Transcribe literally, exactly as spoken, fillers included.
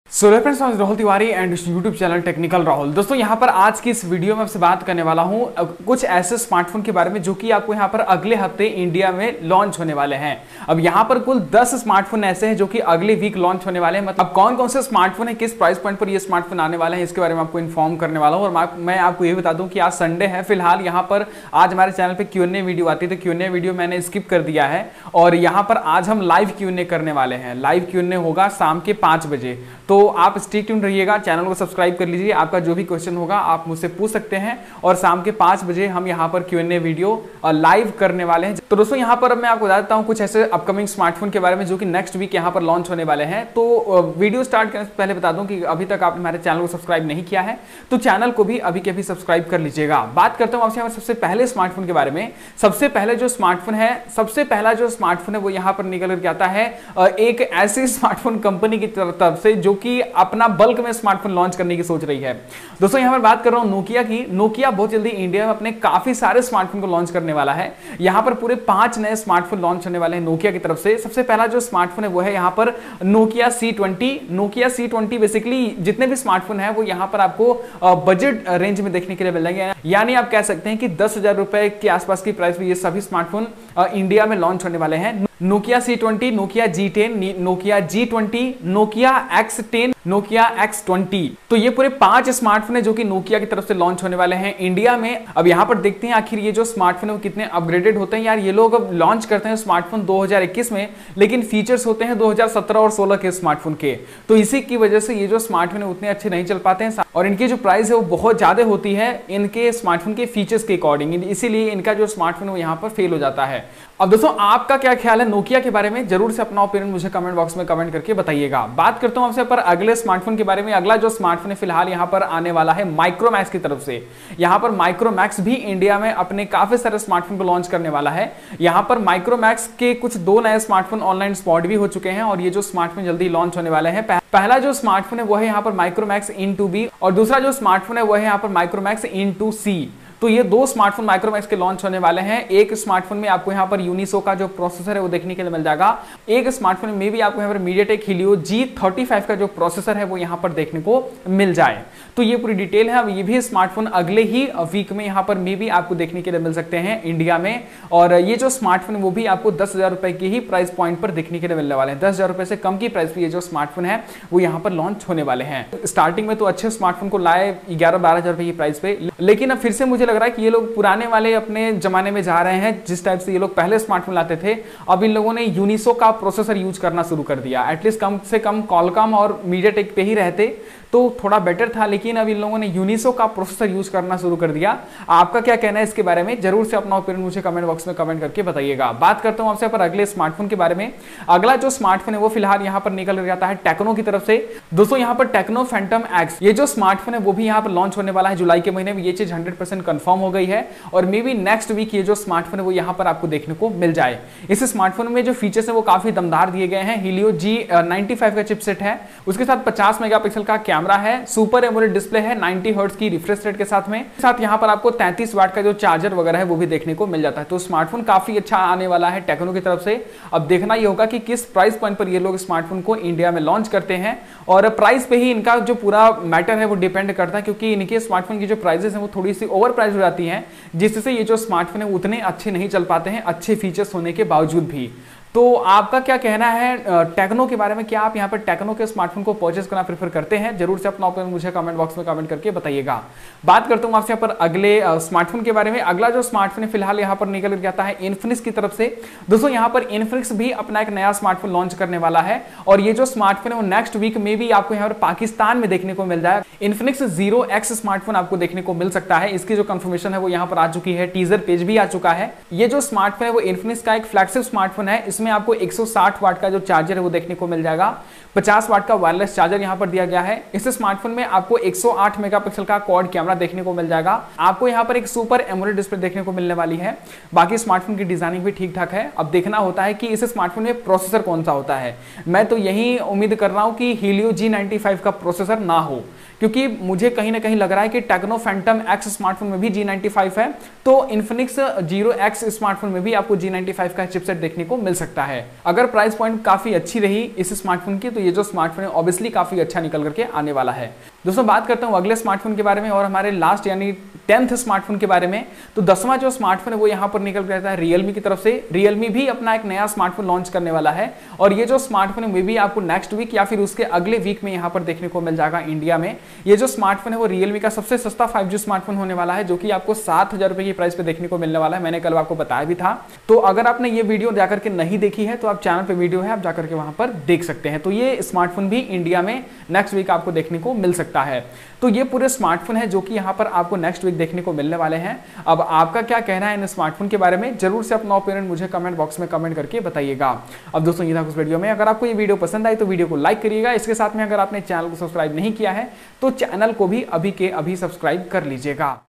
So friends, Rahul Tiwari and YouTube channel technical Rahul. दोस्तों यहाँ पर आज की इस वीडियो में आपसे बात करने वाला हूँ कुछ ऐसे स्मार्टफोन के बारे में जो कि आपको यहाँ पर अगले हफ्ते इंडिया में लॉन्च होने वाले हैं। अब यहाँ पर कुल दस स्मार्टफोन ऐसे हैं जो कि अगले वीक लॉन्च होने वाले हैं। मतलब अब कौन कौन से स्मार्टफोन है, किस प्राइस पॉइंट पर ये स्मार्टफोन आने वाले हैं, इसके बारे में आपको इन्फॉर्म करने वाला हूँ। और मैं आपको ये बता दूं कि आज संडे है। फिलहाल यहाँ पर आज हमारे चैनल पर क्यू एन ए वीडियो आती है, तो क्यू एन ए वीडियो मैंने स्किप कर दिया है और यहाँ पर आज हम लाइव क्यू एन ए करने वाले हैं। लाइव क्यू एन ए होगा शाम के पाँच बजे, तो आप स्टे ट्यून रहिएगा, चैनल को सब्सक्राइब कर लीजिए। आपका जो भी क्वेश्चन होगा आप मुझसे पूछ सकते हैं और शाम के पाँच बजे हम यहाँ पर Q N A video live करने वाले हैं। तो दोस्तों यहाँ पर मैं आपको बता देता हूँ कुछ ऐसे अपकमिंग स्मार्टफोन के बारे में जो कि नेक्स्ट वीक यहाँ पर लॉन्च होने वाले हैं। तो वीडियो स्टार्ट करने से पहले बता दूं कि अभी तक आपने हमारे चैनल को सब्सक्राइब नहीं किया है तो चैनल को भी अभी के अभी सब्सक्राइब कर लीजिएगा। बात करता हूँ आपसे सबसे पहले स्मार्टफोन के बारे में। सबसे पहले जो स्मार्टफोन है सबसे पहला जो स्मार्टफोन है वो यहाँ पर निकल करके आता है एक ऐसी स्मार्टफोन कंपनी की तरफ से जो कि अपना बल्क में स्मार्टफोन लॉन्च करने की सोच रही है। दोस्तों यहाँ पर बात कर रहा हूँ नोकिया की। नोकिया बहुत जल्दी इंडिया में अपने काफी सारे स्मार्टफोन को लॉन्च करने वाला है। यहाँ पर पूरे पांच नए स्मार्टफोन लॉन्च होने वाले हैं नोकिया की तरफ से। सबसे पहला जो स्मार्टफोन है वो है यहाँ पर Nokia C twenty. Nokia C twenty basically जितने भी स्मार्टफोन है वो यहाँ पर आपको बजट रेंज में देखने के लिए मिल जाएंगे, यानी आप कह सकते हैं कि दस हजार रुपए के आसपास की प्राइस में ये सभी स्मार्टफोन इंडिया में लॉन्च होने वाले हैं। Nokia C twenty, Nokia G ten, Nokia G twenty, Nokia X ten, Nokia X twenty. तो ये पूरे पांच स्मार्टफोन है जो कि नोकिया की तरफ से लॉन्च होने वाले हैं इंडिया में। अब यहाँ पर देखते हैं आखिर ये जो स्मार्टफोन है वो कितने अपग्रेडेड होते हैं। यार ये लोग अब लॉन्च करते हैं स्मार्टफोन दो हज़ार इक्कीस में, लेकिन फीचर्स होते हैं दो हज़ार सत्रह और सोलह के स्मार्टफोन के। तो इसी की वजह से ये जो स्मार्टफोन है उतने अच्छे नहीं चल पाते हैं और इनकी जो प्राइस है वो बहुत ज्यादा होती है इनके स्मार्टफोन के फीचर्स के अकॉर्डिंग, इसीलिए इनका जो स्मार्टफोन है वो यहाँ पर फेल हो जाता है। अब दोस्तों आपका क्या ख्याल है नोकिया के बारे में, जरूर से अपना ओपिनियन मुझे कमेंट बॉक्स में कमेंट करके बताइएगा। बात करता हूं आपसे पर अगले स्मार्टफोन के बारे में। अगला जो स्मार्टफोन है फिलहाल यहां पर आने वाला है माइक्रोमैक्स की तरफ से। यहां पर माइक्रोमैक्स भी इंडिया में अपने काफी सारे स्मार्टफोन को लॉन्च करने वाला है। यहां पर माइक्रोमैक्स के कुछ दो नए स्मार्टफोन ऑनलाइन स्पॉट भी हो चुके हैं और ये जो स्मार्टफोन जल्दी लॉन्च होने वाले हैं। पहला जो स्मार्टफोन है वो है यहाँ पर माइक्रोमैक्स इन टू बी और दूसरा जो स्मार्टफोन है वो है यहाँ पर माइक्रोमैक्स इन टू सी। तो ये दो स्मार्टफोन माइक्रोमैक्स के लॉन्च होने वाले हैं। एक स्मार्टफोन में आपको यहाँ पर यूनिसो का जो प्रोसेसर है वो देखने के लिए मिल जाएगा। एक स्मार्टफोन में भी आपको यहाँ पर MediaTek Helio G thirty five का जो प्रोसेसर है वो यहाँ पर देखने को मिल जाए। तो ये पूरी डिटेल है। अब ये भी स्मार्टफोन अगले ही वीक में यहाँ पर मे भी आपको देखने के लिए मिल सकते हैं इंडिया में। और ये जो स्मार्टफोन वो भी आपको दस हजार रुपए की ही प्राइस पॉइंट पर देखने के लिए मिलने वाले हैं। दस हजार रुपए से कम की प्राइस पे ये जो स्मार्टफोन है वो यहाँ पर लॉन्च होने वाले हैं। स्टार्टिंग में तो अच्छे स्मार्टफोन को लाए ग्यारह बारह हजार रुपए की प्राइस पे, लेकिन अब फिर से मुझे लग रहा है कि ये लोग पुराने वाले अपने जमाने में जा रहे हैं। जिस टाइप से ये लोग पहले स्मार्टफोन लाते थे, अब इन लोगों ने यूनिसो का प्रोसेसर यूज करना शुरू कर दिया। एटलीस्ट कम से कम कॉलकॉम और मीडियाटेक पे ही रहते तो थोड़ा बेटर था, लेकिन अब इन लोगों ने यूनिसो का प्रोसेसर यूज करना शुरू कर दिया। आपका क्या कहना है इसके बारे में, जरूर से अपना ओपिनियन मुझे कमेंट बॉक्स में कमेंट करके बताइएगा। बात करता हूं आपसे पर अगले स्मार्टफोन के बारे में। अगला जो स्मार्टफोन है वो फिलहाल यहाँ पर निकल जाता है टेक्नो की तरफ से। दोस्तों यहाँ पर टेक्नो फैंटम एक्स ये जो स्मार्टफोन है वो भी यहाँ पर लॉन्च होने वाला है जुलाई के महीने में। ये चीज हंड्रेड परसेंट कंफर्म हो गई है और मे बी नेक्स्ट वीक ये जो स्मार्टफोन है वो यहाँ पर आपको देखने को मिल जाए। इस स्मार्टफोन में जो फीचर्स है वो काफी दमदार दिए गए हैं। हीलियो जी नाइनटी फाइव का चिपसेट है, उसके साथ पचास मेगापिक्सल का कैमरा है, सुपर एमोलेड डिस्प्ले है, नब्बे हर्ट्ज की रिफ्रेश रेट के साथ में साथ यहाँ पर आपको तैंतीस वाट का जो चार्जर वगैरह है वो भी देखने को मिल जाता है। तो स्मार्टफोन काफी अच्छा आने वाला है टेक्नो की तरफ से। अब देखना ये होगा कि किस प्राइस पॉइंट पर ये लोग स्मार्टफोन को इंडिया में लॉन्च करते हैं और प्राइस पे ही इनका जो पूरा मैटर है वो डिपेंड करता है, क्योंकि इनके स्मार्टफोन की जो प्राइसेस है वो थोड़ी सी ओवर प्राइस हो जाती है, जिससे ये जो स्मार्टफोन है उतने अच्छे नहीं चल पाते हैं अच्छे फीचर्स होने के बावजूद भी। तो आपका क्या कहना है टेक्नो के बारे में, क्या आप यहाँ पर टेक्नो के स्मार्टफोन को परचेस करना प्रेफर करते हैं? जरूर से अपना ओपिनियन मुझे कमेंट बॉक्स में कमेंट करके बताइएगा। बात करता हूँ आपसे यहाँ पर अगले स्मार्टफोन के बारे में। अगला जो स्मार्टफोन है फिलहाल यहाँ पर निकल जाता है इन्फिनिक्स की तरफ से। दोस्तों यहाँ पर इन्फिनिक्स भी अपना एक नया स्मार्टफोन लॉन्च करने वाला है और ये जो स्मार्टफोन है वो नेक्स्ट वीक में भी आपको यहाँ पर पाकिस्तान में देखने को मिल जाए। इन्फिनिक्स जीरो एक्स स्मार्टफोन आपको देखने को मिल सकता है। इसकी जो कंफर्मेशन है वो यहाँ पर आ चुकी है, टीजर पेज भी आ चुका है। ये जो स्मार्टफोन है वो इन्फिनिक्स का एक फ्लैगशिप स्मार्टफोन है। इसमें आपको एक सौ साठ वाट का जो चार्जर है वो देखने को मिल जाएगा। पचास वाट का वायरलेस चार्जर यहां पर दिया गया है। इस स्मार्टफोन में आपको एक सौ आठ मेगापिक्सल का क्वाड कैमरा देखने को मिल जाएगा। आपको यहां पर एक सुपर एमोलेड डिस्प्ले देखने को मिलने वाली है। बाकी स्मार्टफोन की डिजाइनिंग भी ठीक ठाक है। अब देखना होता है कि इस स्मार्टफोन में प्रोसेसर कौन सा होता है। मैं तो यही उम्मीद कर रहा हूं कि हीलियो जी नाइनटी फाइव का प्रोसेसर ना हो, क्योंकि मुझे कहीं ना कहीं लग रहा है कि टेक्नो फैंटम एक्स स्मार्टफोन में भी जी नाइनटी फाइव है, तो इन्फिनिक्स जीरो एक्स स्मार्टफोन में भी आपको जी नाइनटी फाइव का चिपसेट देखने को मिल सकता है। अगर प्राइस पॉइंट काफी अच्छी रही इस स्मार्टफोन की तो तो ये जो स्मार्टफोन है ऑब्वियसली काफी अच्छा निकल करके आने वाला है। दोस्तों बात करता हूँ अगले स्मार्टफोन के बारे में और हमारे लास्ट यानी टेंथ स्मार्टफोन के बारे में। तो दसवां जो स्मार्टफोन है वो यहाँ पर निकल रहता है रियलमी की तरफ से। रियलमी भी अपना एक नया स्मार्टफोन लॉन्च करने वाला है और ये जो स्मार्टफोन है वो भी आपको नेक्स्ट वीक या फिर उसके अगले वीक में यहाँ पर देखने को मिल जाएगा इंडिया में। ये जो स्मार्टफोन है वो रियलमी का सबसे सस्ता फाइव जी स्मार्टफोन होने वाला है, जो कि आपको सात हजार रुपए की प्राइस पे देखने को मिलने वाला है। मैंने कल आपको बताया भी था। तो अगर आपने ये वीडियो जाकर के नहीं देखी है तो आप चैनल पे वीडियो है, आप जाकर के वहां पर देख सकते हैं। तो ये स्मार्टफोन भी इंडिया में नेक्स्ट वीक आपको देखने को मिल सकता है। तो ये पूरे स्मार्टफोन है जो कि यहाँ पर आपको नेक्स्ट वीक देखने को मिलने वाले हैं। अब आपका क्या कहना है इन स्मार्टफोन के बारे में, जरूर से अपना ओपिनियन मुझे कमेंट बॉक्स में कमेंट करके बताइएगा। अब दोस्तों ये था उस वीडियो में। अगर आपको ये वीडियो पसंद आई तो वीडियो को लाइक करिएगा। इसके साथ में अगर आपने चैनल को सब्सक्राइब नहीं किया है तो चैनल को भी अभी के अभी सब्सक्राइब कर लीजिएगा।